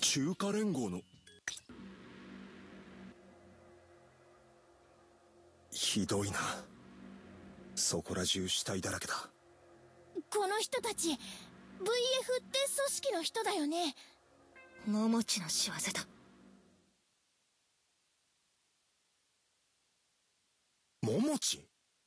中華連合の。ひどいな。そこら中死体だらけだ。 この人たち VF って組織の人だよね。 桃地の仕業だ。 桃地？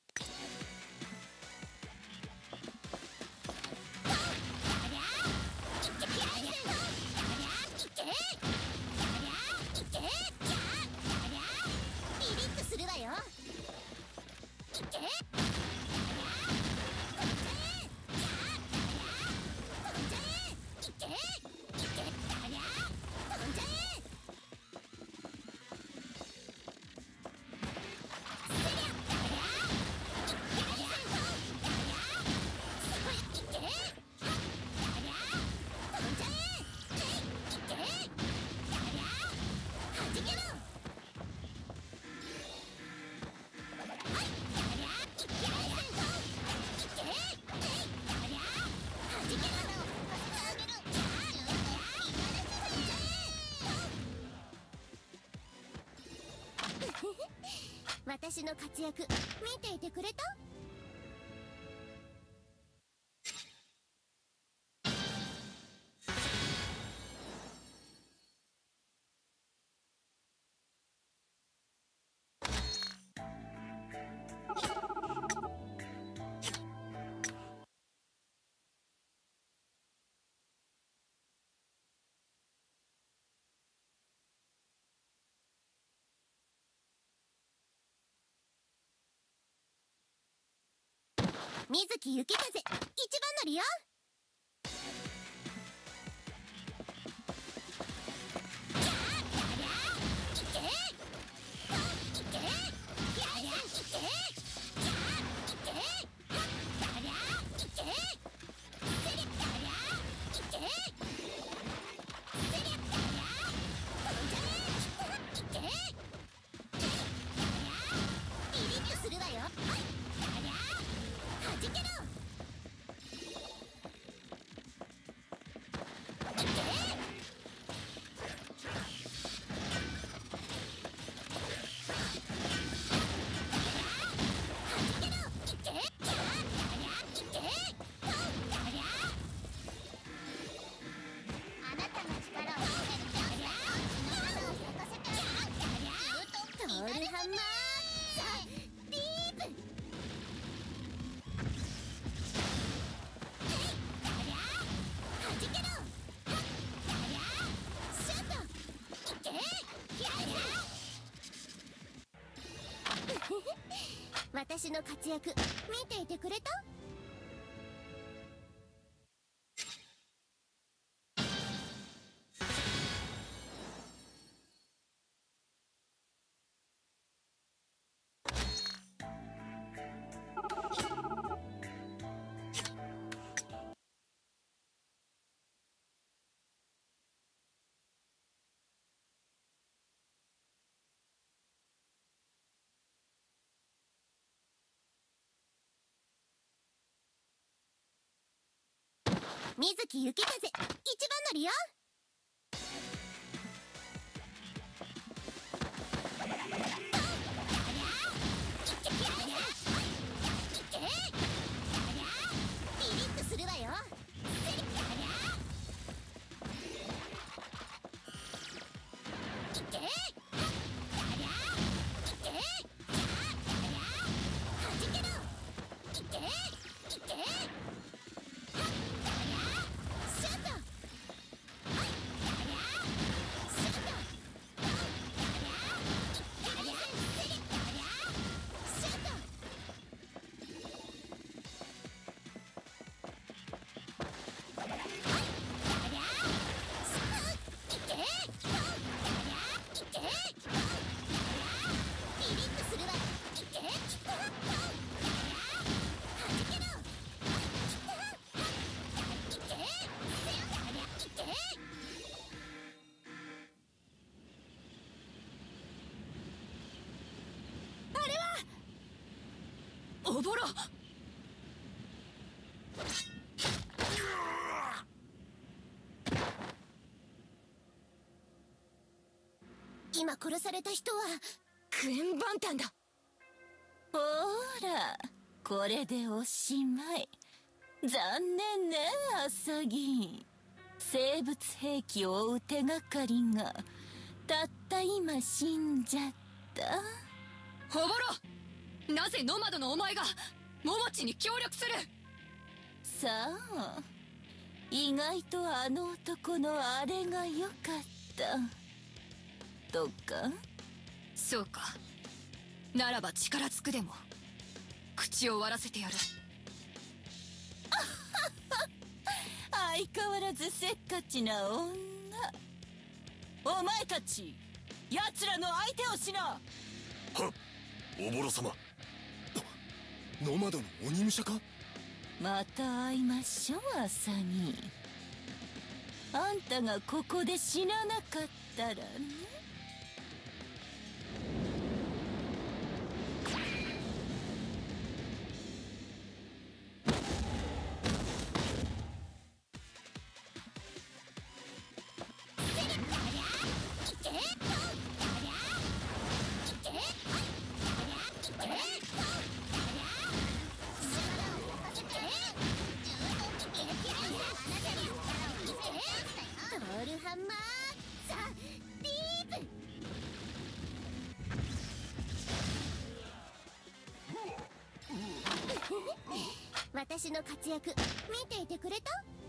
私の活躍見ていてくれた？水木雪風一番乗りよ。私の活躍見ていてくれた？水木雪風一番乗りよ。ビリッとするわよ。 おぼろ。 今殺された人はクエンバンタンだ。 ほら、これでおしまい。残念ね、アサギ。生物兵器を追う手がかりがたった今死んじゃった。 ほぼろ、なぜノマドのお前がモモチに協力する？ さあ、意外とあの男のあれが良かったとか。 そうか。ならば力つくでも口を割らせてやる。 相変わらずせっかちな女。お前たち、奴らの相手をしな。 はっ、おぼろ様。ノマドの鬼武者か？ また会いましょう、アサギ。あんたがここで死ななかったらね。 トールハンマーザ・ディープ。私の活躍見ていてくれた？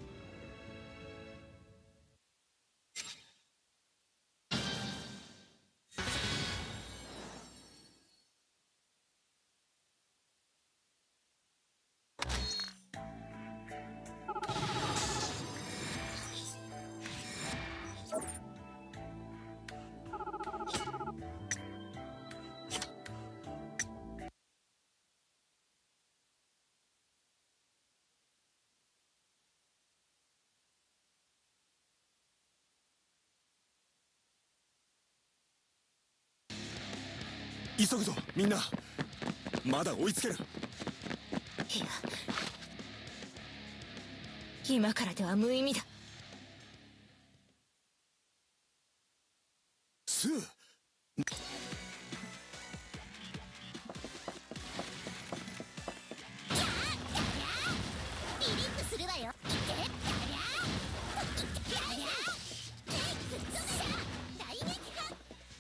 急ぐぞみんな。まだ追いつける。 いや、今からでは無意味だ。 スー。 ビリッとするわよ。大撃破。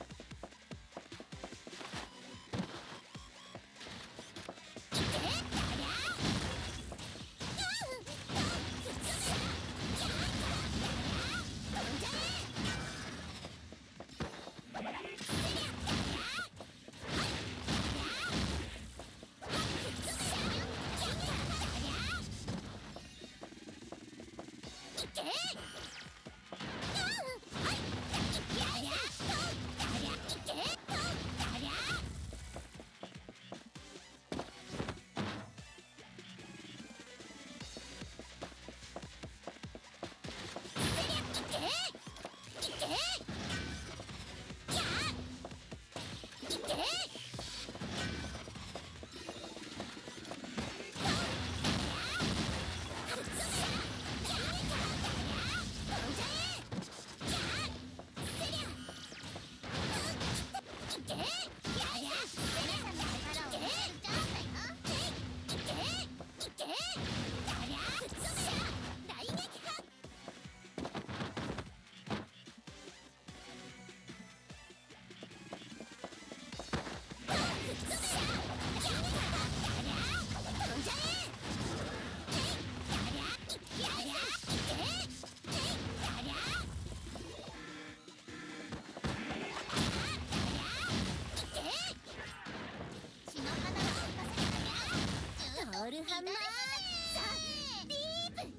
トールハンマーザ・ディープ。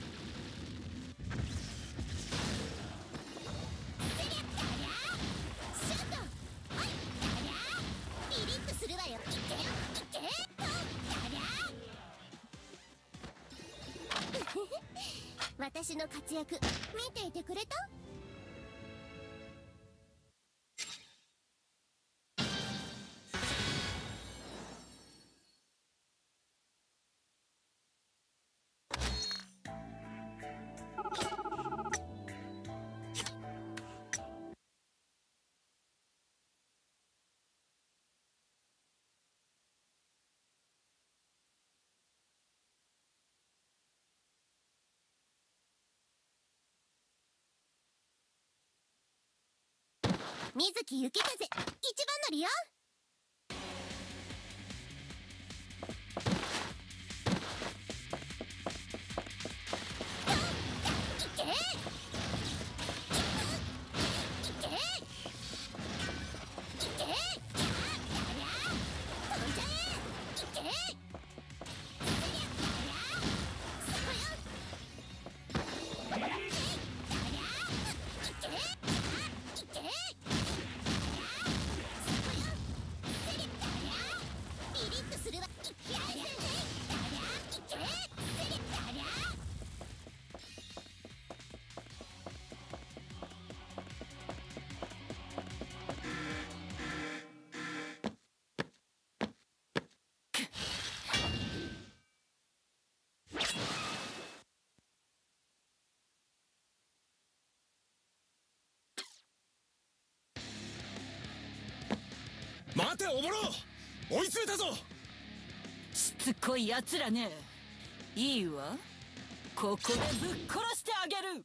シュート。ビリッとするわよ。私の活躍見ていてくれた？ 水木雪風一番乗りよ。 待ておぼろ、追い詰めたぞ。 しつこいやつらね。いいわ、ここでぶっ殺してあげる。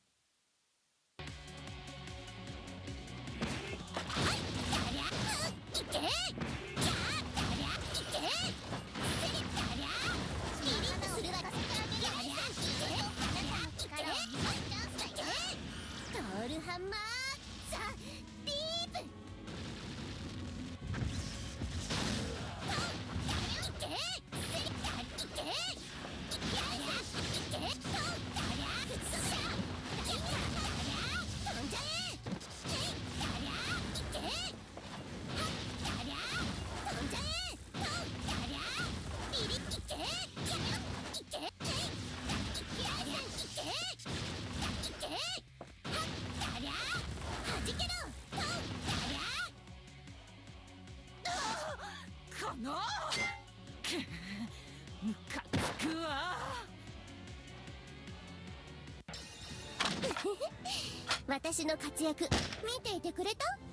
トールハンマーザ・ディープ。 このムカつくわ。 私の活躍見ていてくれた？